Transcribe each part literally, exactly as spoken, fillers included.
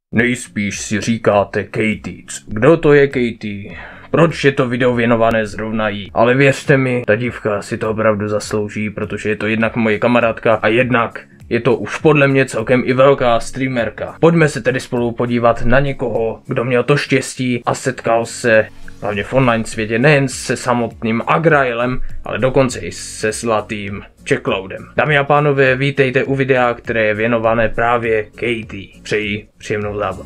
Nejspíš si říkáte Katie. Kdo to je Katie? Proč je to video věnované zrovna jí? Ale věřte mi, ta dívka si to opravdu zaslouží, protože je to jednak moje kamarádka a jednak je to už podle mě celkem i velká streamerka. Pojďme se tedy spolu podívat na někoho, kdo měl to štěstí a setkal se hlavně v online světě nejen se samotným Agraelem, ale dokonce i se zlatým Checkloudem. Dámy a pánové, vítejte u videa, které je věnované právě Katie. Přeji příjemnou zábavu.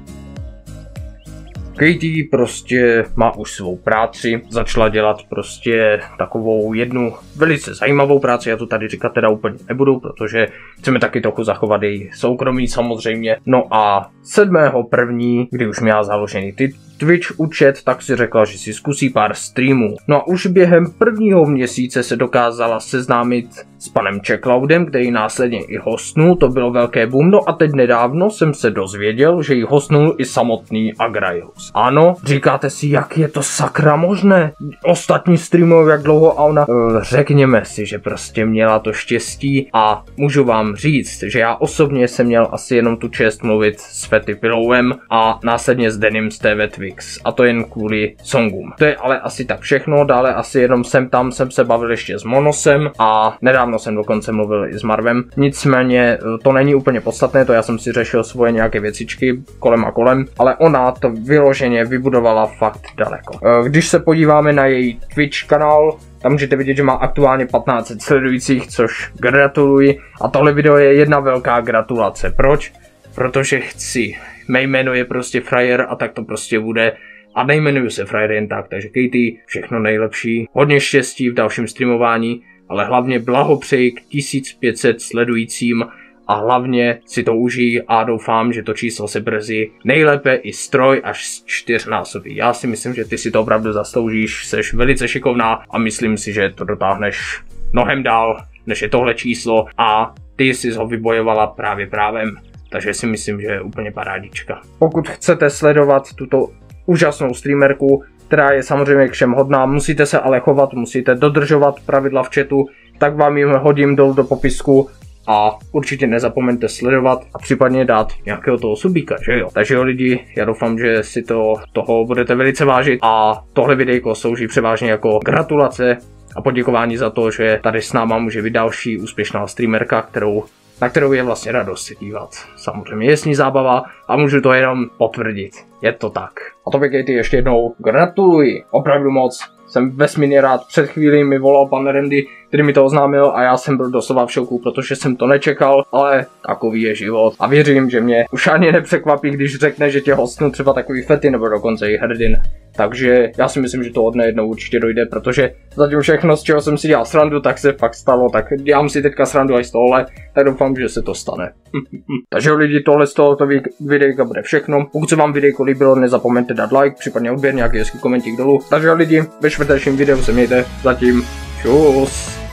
Katie prostě má už svou práci, začala dělat prostě takovou jednu velice zajímavou práci, já to tady říkat teda úplně nebudu, protože chceme taky trochu zachovat její soukromí samozřejmě. No a sedmého prvního kdy už měla založený ty Twitch účet, tak si řekla, že si zkusí pár streamů. No a už během prvního měsíce se dokázala seznámit s panem Checkloudem, který následně i hostnul, to bylo velké boom. No a teď nedávno jsem se dozvěděl, že ji hostnul i samotný Agraelus. Ano, říkáte si, jak je to sakra možné? Ostatní streamují jak dlouho a ona... Uh, řekněme si, že prostě měla to štěstí a můžu vám říct, že já osobně jsem měl asi jenom tu čest mluvit s Fetty Pillowem a následně s Denim z T V Twix. A to jen kvůli songům. To je ale asi tak všechno, dále asi jenom sem tam jsem se bavil ještě s Monosem a nedávno jsem dokonce mluvil i s Marvem. Nicméně to není úplně podstatné, to já jsem si řešil svoje nějaké věcičky kolem a kolem, ale ona to vyloženě vybudovala fakt daleko. Když se podíváme na její Twitch kanál, tam můžete vidět, že má aktuálně patnáct set sledujících, což gratuluji. A tohle video je jedna velká gratulace. Proč? Protože chci. Mé jméno je prostě Frajer a tak to prostě bude. A nejmenuju se Frajer jen tak, takže Katie, všechno nejlepší. Hodně štěstí v dalším streamování, ale hlavně blahopřeji k tisíc pět set sledujícím a hlavně si to užij a doufám, že to číslo se brzy nejlépe i stroj až čtyřnásobí. Já si myslím, že ty si to opravdu zasloužíš, seš velice šikovná a myslím si, že to dotáhneš mnohem dál, než je tohle číslo a ty jsi ho vybojovala právě právem. Takže si myslím, že je úplně parádička. Pokud chcete sledovat tuto úžasnou streamerku, která je samozřejmě k všem hodná, musíte se ale chovat, musíte dodržovat pravidla v chatu, tak vám jim hodím dolů do popisku a určitě nezapomeňte sledovat a případně dát nějakého toho subíka, že jo. Takže jo lidi, já doufám, že si to, toho budete velice vážit a tohle videjko slouží převážně jako gratulace a poděkování za to, že tady s náma může být další úspěšná streamerka, kterou na kterou je vlastně radost se dívat. Samozřejmě je s ní zábava a můžu to jenom potvrdit. Je to tak. A to Katie ještě jednou gratuluji. Opravdu moc. Jsem vesmírně rád. Před chvílí mi volal pan Randy, který mi to oznámil a já jsem byl doslova v šoku, protože jsem to nečekal, ale takový je život. A věřím, že mě už ani nepřekvapí, když řekne, že tě hostnu třeba takový Fetty nebo dokonce i Hrdin. Takže já si myslím, že to od nejednou určitě dojde, protože zatím všechno, z čeho jsem si dělal srandu, tak se fakt stalo, tak dělám si teďka srandu až z tohle, tak doufám, že se to stane. Takže lidi, tohle z tohoto videjka bude všechno. Pokud se vám videjko líbilo, nezapomeňte dát like, případně odběr, nějaký hezký komentík dolů. Takže lidi, ve čtvrtečním videu se mějte, zatím čus.